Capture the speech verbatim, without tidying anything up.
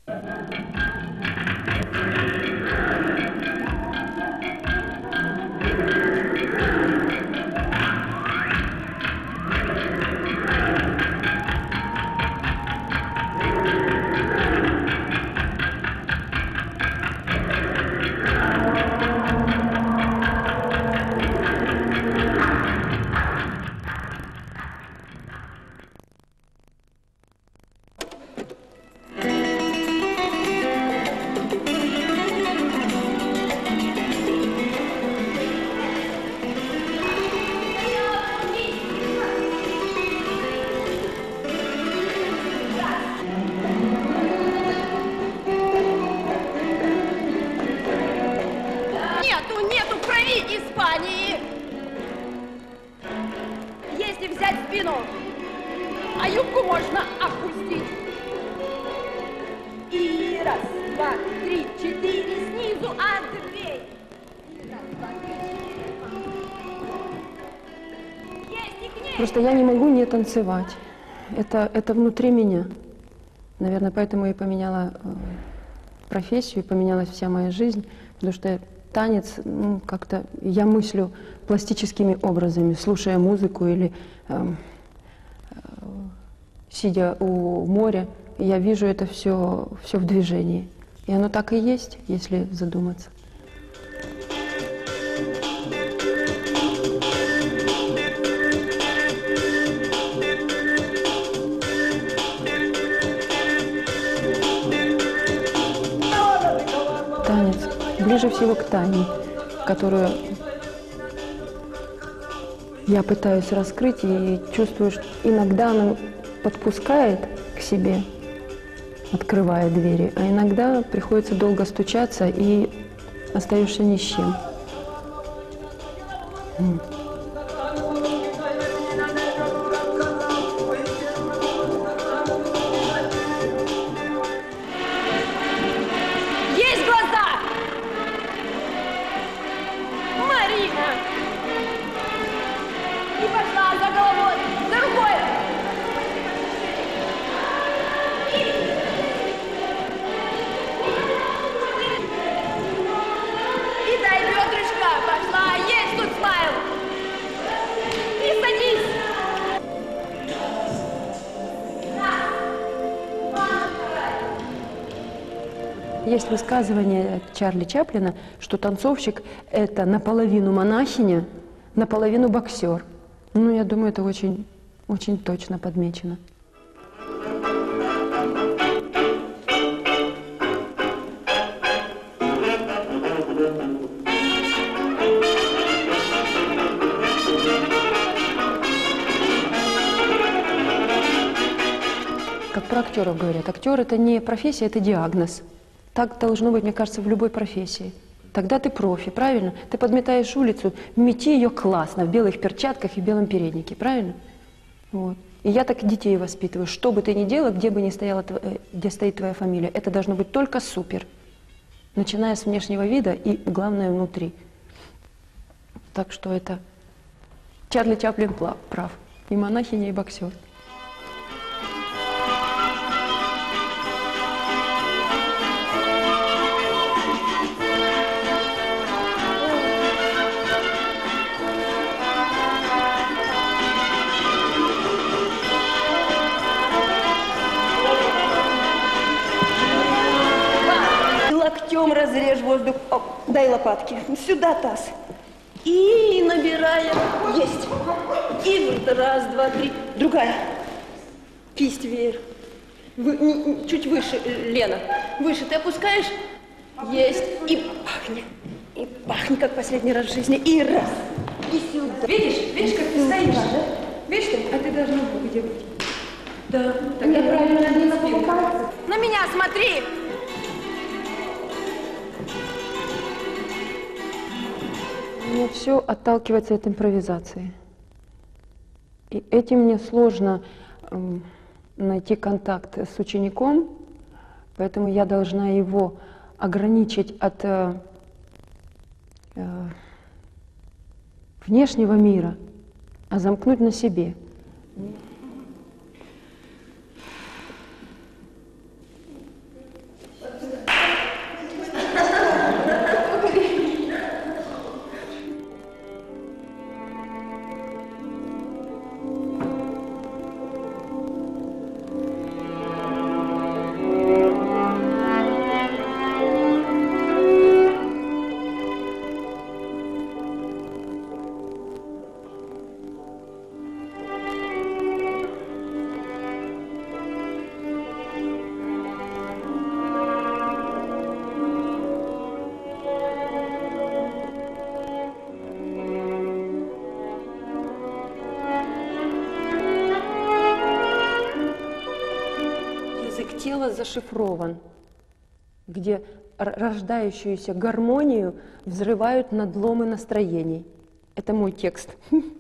Испании. Если взять спину, а юбку можно опустить. И раз, два, три, четыре, снизу отбей. Раз, два, три, четыре. Есть и к ней. Просто я не могу не танцевать. Это, это внутри меня. Наверное, поэтому я и поменяла э, профессию, и поменялась вся моя жизнь, потому что танец, ну, как-то я мыслю пластическими образами, слушая музыку или э, э, сидя у моря, я вижу это все, все в движении. И оно так и есть, если задуматься. Танец ближе всего к тайне, которую я пытаюсь раскрыть и чувствую, что иногда она подпускает к себе, открывая двери, а иногда приходится долго стучаться и остаешься ни с чем. Есть высказывание Чарли Чаплина, что танцовщик – это наполовину монахиня, наполовину боксер. Ну, я думаю, это очень, очень точно подмечено. Как про актеров говорят, актер – это не профессия, это диагноз. Так должно быть, мне кажется, в любой профессии. Тогда ты профи, правильно? Ты подметаешь улицу, мети ее классно, в белых перчатках и белом переднике, правильно? Вот. И я так и детей воспитываю. Что бы ты ни делал, где бы ни стояла, где стоит твоя фамилия, это должно быть только супер. Начиная с внешнего вида и, главное, внутри. Так что это Чарли Чаплин прав. И монахиня, и боксер. Разрежь воздух. О, дай лопатки. Сюда таз. И набираем. Есть. И раз, два, три. Другая. Кисть вверх. Вы, не, чуть выше, Лена. Выше ты опускаешь. Есть. И пахнет. И пахнет, как последний раз в жизни. И раз. И сюда. Видишь? Видишь, как ты стоишь? Да? Видишь ты? А ты должна где быть. Да. Тогда правильно не на спину. На меня смотри. Мне все отталкивается от импровизации. И этим мне сложно э, найти контакт с учеником, поэтому я должна его ограничить от э, э, внешнего мира, а замкнуть на себе. зашифрован, где р- рождающуюся гармонию взрывают надломы настроений. Это мой текст.